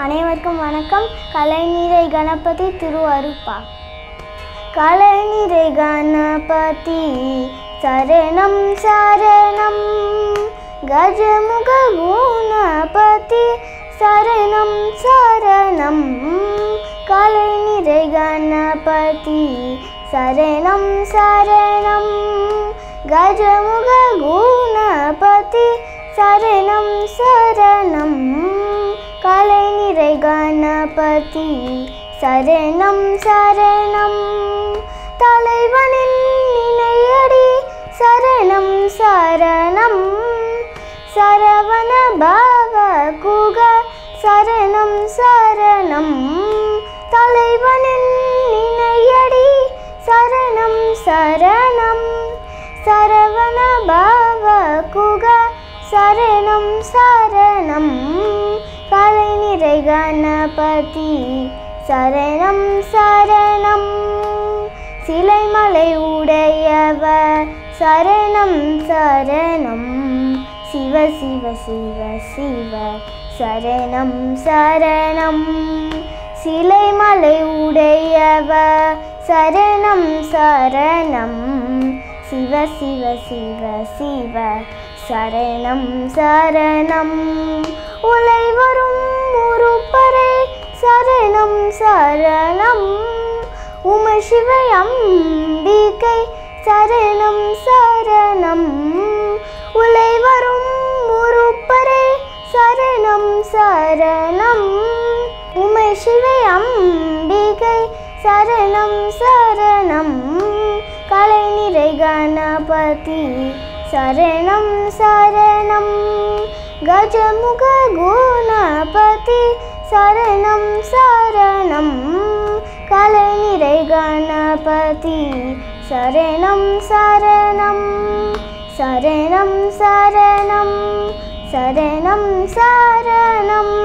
அனைவருக்கும் வணக்கம். கலைநிறை கணபதி திருவருப்பா. கலைநிறை கணபதி சரணம் சரணம், கஜமுக குணபதி சரணம் சரணம், கலைநிறை கணபதி சரணம் சரணம், கஜமுக குணபதி சரணம் சரணம், கலைநிறை கணபதி சரணம் சரணம், தலைவனின் நினையடி சரணம் சரணம், சரவண பவ குக சரணம் சரணம், தலைவனின் நினையடி சரணம் சரணம், சரவண பவ குக சரணம் சரணம், கலைநிறை கணபதி சரணம் சரணம், சிலைமலை உடையவர் சரணம் சரணம், சிவ சிவ சிவ சிவ சரணம் சரணம், சிலைமலை உடையவர் சரணம் சரணம், சிவ சிவ சிவ சிவ சரணம் சரணம், உலை வரும் உருப்பரை சரணம் சரணம், உம சிவை அம்பிகை சரணம் சரணம், உலை வரும் உருப்பரை சரணம் சரணம், உம சிவை அம்பிகை சரணம் சரணம், கலைநிறை கணபதி சரணம் சரணம், கஜமுக குணபதி சரணம் சரணம், கலைநிறை கணபதி சரணம் சரணம், சரணம் சரணம், சரணம் சரணம்.